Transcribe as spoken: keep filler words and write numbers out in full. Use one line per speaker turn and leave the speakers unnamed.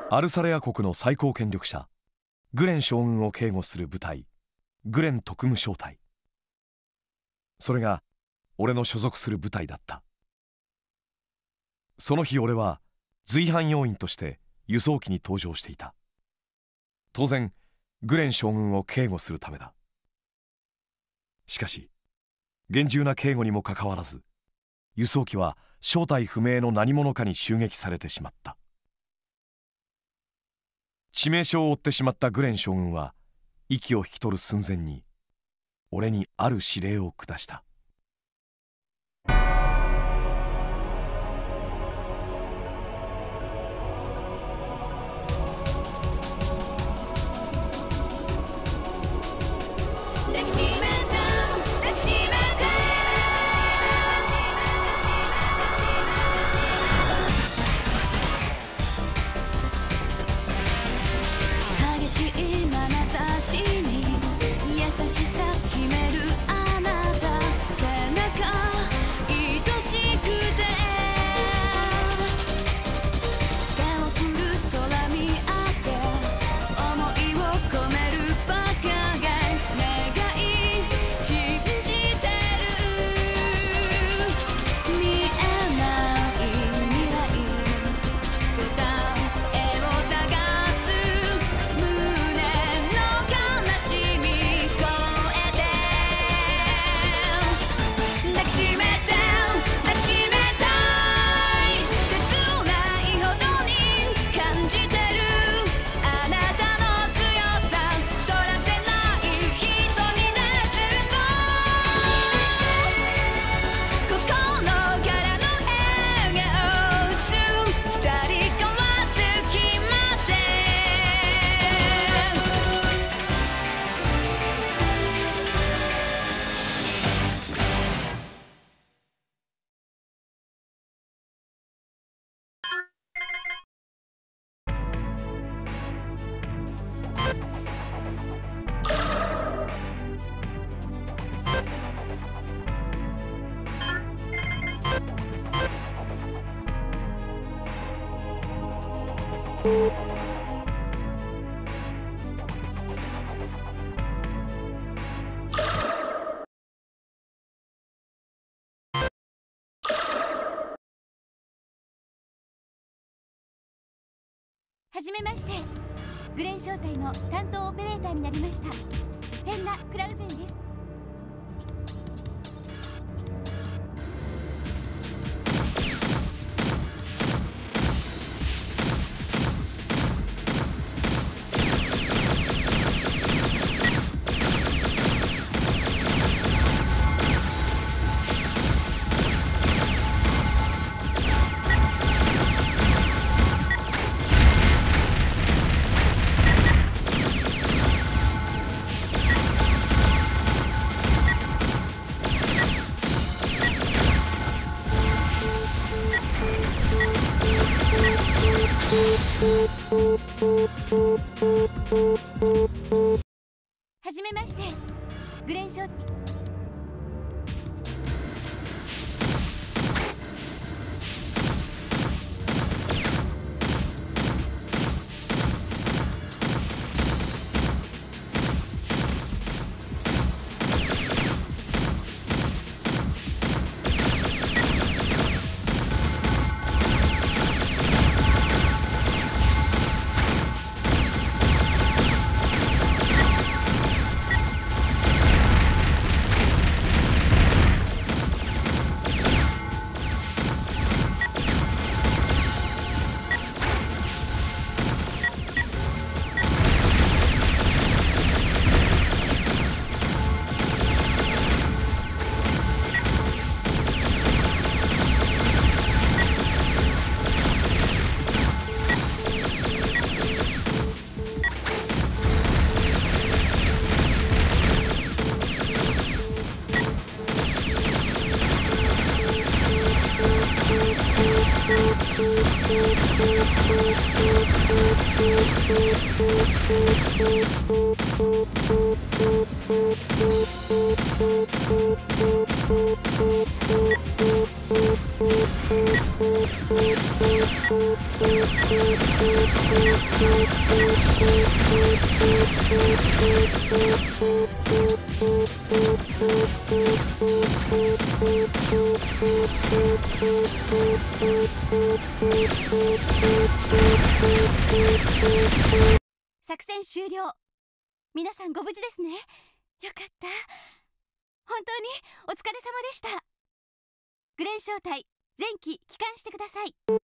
アルサレア国の最高権力者グレン将軍を警護する部隊、グレン特務小隊。それが俺の所属する部隊だった。その日俺は随伴要員として輸送機に搭乗していた。当然グレン将軍を警護するためだ。しかし厳重な警護にもかかわらず、輸送機は正体不明の何者かに襲撃されてしまった。致命傷を負ってしまったグレン将軍は息を引き取る寸前に俺にある指令を下した。
はじめまして、グレン小隊の担当オペレーターになりましたフェンナ・クラウゼンです。はじめまして、グレンショー。Thank you. 作戦終了。皆さんご無事ですね。よかった。本当にお疲れ様でした。グレン小隊、前期帰還してください。